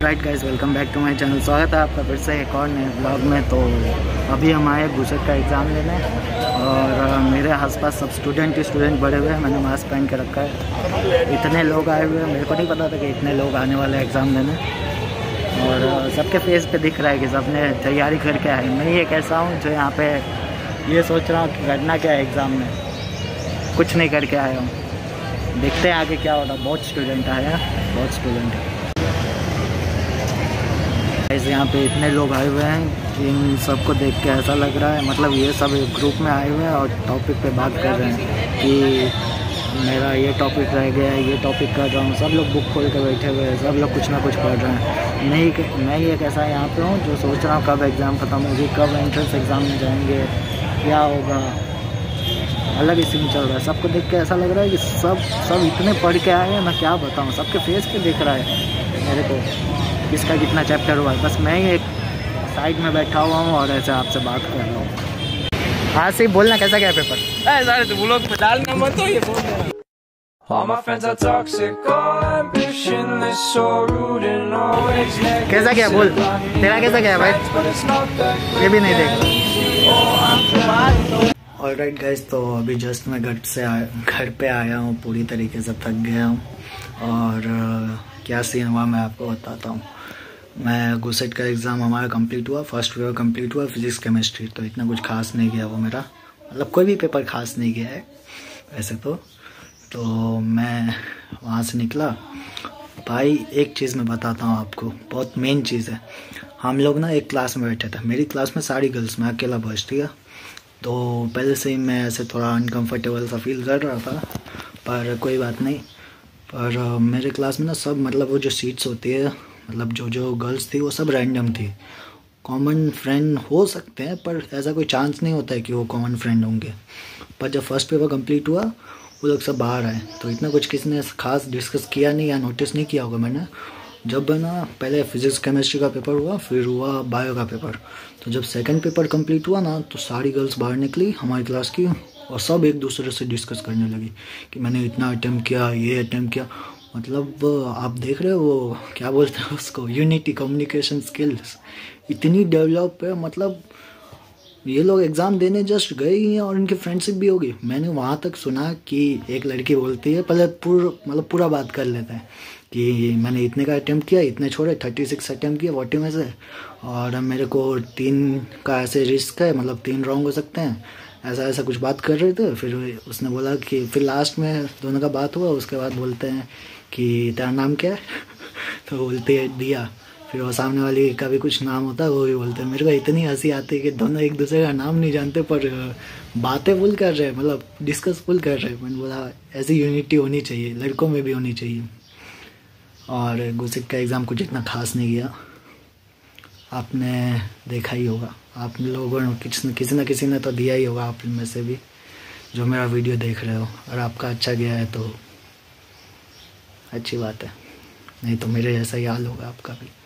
Right guys, welcome back to my channel. स्वागत है आपका फिर से एक और नए ब्लॉग में। तो अभी हम आए गुजरात का एग्ज़ाम लेने और मेरे आसपास सब स्टूडेंट बड़े हुए हैं। मैंने मास्क पहन के रखा है। इतने लोग आए हुए हैं, मेरे को नहीं पता था कि इतने लोग आने वाले हैं एग्ज़ाम देने। और सबके फेस पे दिख रहा है कि सबने तैयारी करके आए। मैं ये कैसा हूँ जो यहाँ पे ये सोच रहा हूँ कि करना क्या है एग्ज़ाम में, कुछ नहीं करके आया हूँ। देखते हैं आगे क्या होगा। बहुत स्टूडेंट आए हैं, बहुत स्टूडेंट हैं। ऐसे यहाँ पे इतने लोग आए हुए हैं कि इन सबको देख के ऐसा लग रहा है, मतलब ये सब एक ग्रुप में आए हुए हैं और टॉपिक पे बात कर रहे हैं कि मेरा ये टॉपिक रह गया है, ये टॉपिक कर रहा हूँ। सब लोग बुक खोल के बैठे हुए हैं, सब लोग कुछ ना कुछ पढ़ रहे हैं। मैं ये कैसा यहाँ पे हूँ जो सोच रहा हूँ कब एग्ज़ाम ख़त्म होगी, कब एंट्रेंस एग्ज़ाम में जाएंगे, क्या होगा। अलग ही सीन चल रहा है। सबको देख के ऐसा लग रहा है कि सब इतने पढ़ के आए हैं, मैं क्या बताऊँ। सबके फेस पे दिख रहा है मेरे को किसका कितना चैप्टर हुआ है। बस मैं ही एक साइड में बैठा हुआ हूँ और ऐसे आपसे बात कर रहा हूँ। हाँ से बोलना, कैसा गया पेपर? सारे तो ब्लॉग में डालना मत हो, ये बोल रहा है। All my friends are toxic, all ambitionless, so rude and always negative. कैसा गया बोल, तेरा कैसा गया भाई? ये भी नहीं देख। ऑलराइट गाइस, तो अभी जस्ट मैं घर पे आया हूँ। पूरी तरीके से थक गया हूँ और क्या सीन हुआ मैं आपको बताता हूँ। मैं गुसेट का एग्ज़ाम हमारा कंप्लीट हुआ, फर्स्ट पेपर कंप्लीट हुआ फिजिक्स केमिस्ट्री। तो इतना कुछ खास नहीं गया वो मेरा, मतलब कोई भी पेपर खास नहीं गया है वैसे तो मैं वहाँ से निकला। भाई एक चीज़ मैं बताता हूँ आपको, बहुत मेन चीज़ है। हम लोग ना एक क्लास में बैठे थे, मेरी क्लास में सारी गर्ल्स, मैं अकेला बॉयज, ठीक है। तो पहले से ही मैं ऐसे थोड़ा अनकंफर्टेबल सा फील कर रहा था, पर कोई बात नहीं। पर मेरे क्लास में ना सब, मतलब वो जो सीट्स होती है, मतलब जो गर्ल्स थी वो सब रैंडम थी। कॉमन फ्रेंड हो सकते हैं पर ऐसा कोई चांस नहीं होता है कि वो कॉमन फ्रेंड होंगे। पर जब फर्स्ट पेपर कंप्लीट हुआ वो लोग सब बाहर आए, तो इतना कुछ किसी ने खास डिस्कस किया नहीं या नोटिस नहीं किया होगा मैंने। जब ना पहले फिजिक्स केमिस्ट्री का पेपर हुआ, फिर हुआ बायो का पेपर। तो जब सेकंड पेपर कंप्लीट हुआ ना, तो सारी गर्ल्स बाहर निकली हमारी क्लास की और सब एक दूसरे से डिस्कस करने लगी कि मैंने इतना अटेम्प्ट किया, ये अटेम्प्ट किया। मतलब आप देख रहे हो वो क्या बोलते हैं उसको, यूनिटी, कम्युनिकेशन स्किल्स इतनी डेवलप है। मतलब ये लोग एग्ज़ाम देने जस्ट गए ही हैं और इनकी फ्रेंडशिप भी होगी। मैंने वहाँ तक सुना कि एक लड़की बोलती है, पहले पूरा बात कर लेते हैं कि मैंने इतने का अटेम्प्ट किया, इतने छोड़े, 36 अटेम्प्ट किया 40 में से, और मेरे को 3 का ऐसे रिस्क है, मतलब 3 रॉन्ग हो सकते हैं, ऐसा कुछ बात कर रहे थे। फिर उसने बोला कि फिर लास्ट में दोनों का बात हुआ, उसके बाद बोलते हैं कि तेरा नाम क्या है? तो बोलते हैं दिया। फिर वो सामने वाली का भी कुछ नाम होता है, वो भी बोलते हैं। मेरे को इतनी हंसी आती है कि दोनों एक दूसरे का नाम नहीं जानते पर बातें फुल कर रहे हैं, मतलब डिस्कस फुल कर रहे हैं। मैंने बोला ऐसी यूनिटी होनी चाहिए, लड़कों में भी होनी चाहिए। और गुसेट का एग्ज़ाम कुछ इतना खास नहीं गया, आपने देखा ही होगा। आप लोगों ने किसी ने तो दिया ही होगा, आप में से भी जो मेरा वीडियो देख रहे हो। और आपका अच्छा गया है तो अच्छी बात है, नहीं तो मेरे जैसा ही हाल होगा आपका भी।